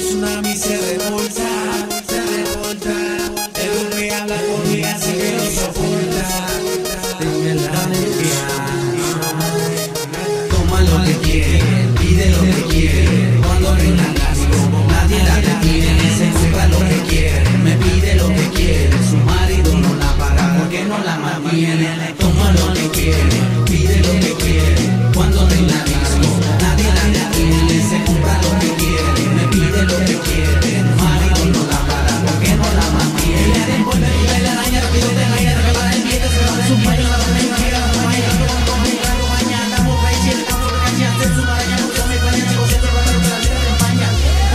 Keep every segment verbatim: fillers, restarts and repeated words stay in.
tsunami se revolta, se revolta. El que habla con ella hace que no soporta. Tiene la energía. Toma lo que quiere, pide lo que quiere. Cuando venga el gasto, nadie la detiene. Se compra lo que quiere, me pide lo que quiere. Su marido no la paga porque no la mantiene. Toma lo que quiere, pide lo que quiere. Cuando venga el gasto, nadie la detiene. Se compra lo que quiere, me pide lo que quiere. Su marido no la paga porque no la mantiene. Ella te envuelve y ve la araña, rápido te la ira, que para el diente se va de su paño, la pone y gira la paña, que con con mi cargo mañana, estamos reyes, estamos regañando, su maraña, mucho mi paña, negocio, pero que la vida te empaña.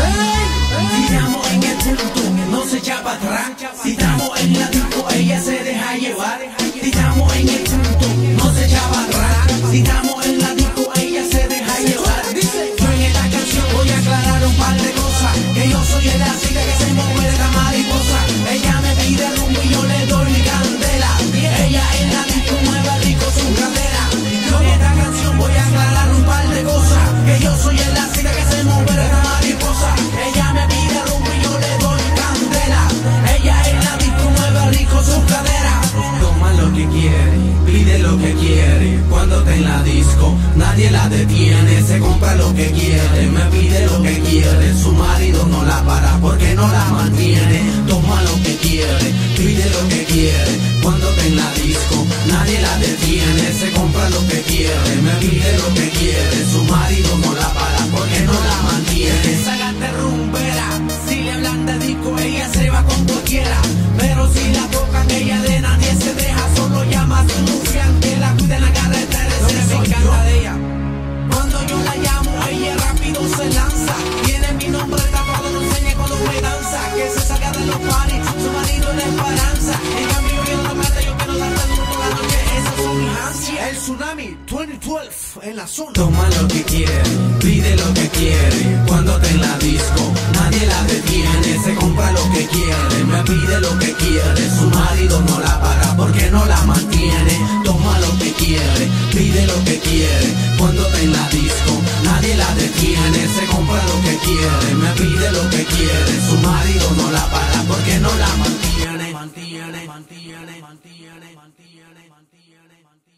Si estamos en el punto, no se echa para atrás. Si estamos en la disco, ella se deja llevar. Si estamos en el punto, no se echa para atrás. Si estamos en la disco, ella se deja llevar. Yo en esta canción voy a aclarar un par de cosas. Que yo soy el así que se mueve de la mariposa. Ella me pide rumbo y yo le doy mi candela. Ella en la disco mueve rico su cadera. Yo en esta canción voy a aclarar un par de cosas. Que yo soy el así que se mueve de la mariposa. Ella me pide rumbo y yo le doy candela. Ella en la disco mueve rico su cadera. Toma lo que quiere, pide lo que quiere. Cuando está en la disco, nadie la detiene. Se compra lo que quiere, me pide lo que quiere. Su marido no la para porque no la mantiene. Toma lo que quiere, pide lo que quiere. Cuando está en la disco, nadie la detiene. Se compra lo que quiere, me pide lo que quiere. Su marido no la para porque no la mantiene. Esa gata rumbera, si le hablan de disco, ella se va con cualquiera. Pero si la tocan, ella de nadie se deja. Solo llama a su mufián que la cuide en la carretera. Ese me encanta de ella. Cuando yo la llamo, ella rápido se lanza. Tiene mi nombre tapado, no enseña cuando me danza. Que se salga de los paris, su marido es la esperanza. En cambio yo no mata, yo quiero darte duro por la noche. Esas son mis ansias. El tsunami veinte doce en la zona. Toma lo que quiere, pide lo que quiere. Cuando está en la disco, nadie la detiene. Se compra lo que quiere, me pide lo que quiere. Su marido no la para porque no la mantiene. Toma lo que quiere, pide lo que quiere. Cuando está en la disco, nadie la detiene. Se compra lo que quiere, me pide lo que quiere. Su marido no la para porque no la mantiene. Mantiene, mantiene, mantiene, mantiene, mantiene, mantiene.